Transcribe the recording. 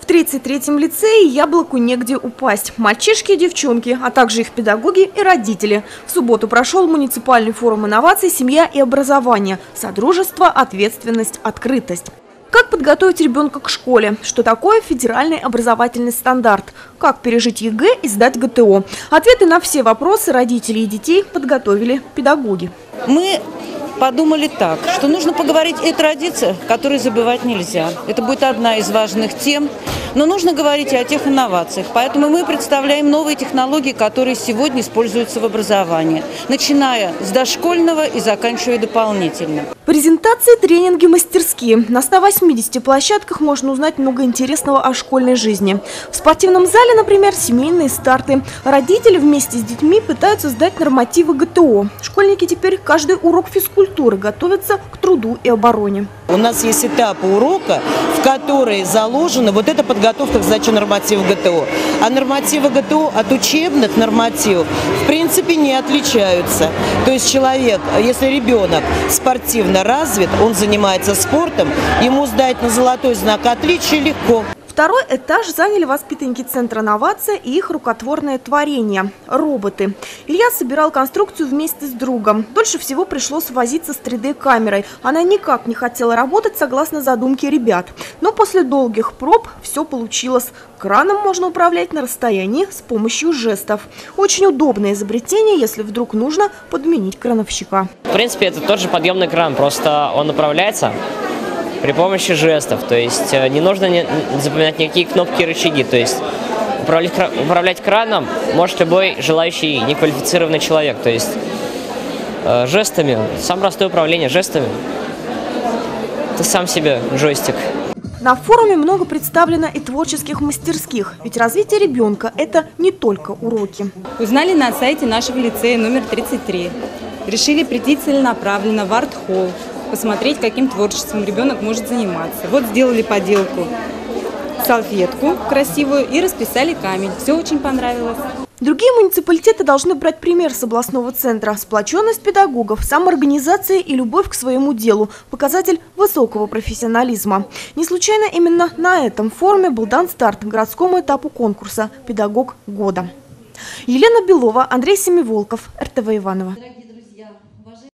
В 33-м лицее яблоку негде упасть. Мальчишки и девчонки, а также их педагоги и родители. В субботу прошел муниципальный форум инноваций «Семья и образование». Содружество, ответственность, открытость. Как подготовить ребенка к школе? Что такое федеральный образовательный стандарт? Как пережить ЕГЭ и сдать ГТО? Ответы на все вопросы родителей и детей подготовили педагоги. Мы подумали так, что нужно поговорить о традициях, которые забывать нельзя. Это будет одна из важных тем, но нужно говорить и о тех инновациях. Поэтому мы представляем новые технологии, которые сегодня используются в образовании, начиная с дошкольного и заканчивая дополнительно. Презентации, тренинги, мастерские. На 180 площадках можно узнать много интересного о школьной жизни. В спортивном зале, например, семейные старты. Родители вместе с детьми пытаются сдать нормативы ГТО. Школьники теперь каждый урок физкультуры готовятся к труду и обороне. У нас есть этапы урока, в которые заложена вот эта подготовка к сдаче нормативов ГТО. А нормативы ГТО от учебных нормативов в принципе не отличаются. То есть человек, если ребенок спортивно развит, он занимается спортом, ему сдать на золотой знак отличия легко. Второй этаж заняли воспитанники Центра новация и их рукотворное творение – роботы. Илья собирал конструкцию вместе с другом. Дольше всего пришлось возиться с 3D-камерой. Она никак не хотела работать согласно задумке ребят. Но после долгих проб все получилось. Краном можно управлять на расстоянии с помощью жестов. Очень удобное изобретение, если вдруг нужно подменить крановщика. В принципе, это тот же подъемный кран, просто он управляется при помощи жестов, то есть не нужно запоминать никакие кнопки и рычаги, то есть управлять краном может любой желающий неквалифицированный человек, то есть жестами, самое простое управление жестами, ты сам себе джойстик. На форуме много представлено и творческих мастерских, ведь развитие ребенка – это не только уроки. Узнали на сайте нашего лицея номер 33. Решили прийти целенаправленно в арт-холл, посмотреть, каким творчеством ребенок может заниматься. Вот сделали поделку, салфетку красивую и расписали камень. Все очень понравилось. Другие муниципалитеты должны брать пример с областного центра. Сплоченность педагогов, самоорганизация и любовь к своему делу – показатель высокого профессионализма. Не случайно именно на этом форуме был дан старт городскому этапу конкурса «Педагог года». Елена Белова, Андрей Семиволков, РТВ Иваново.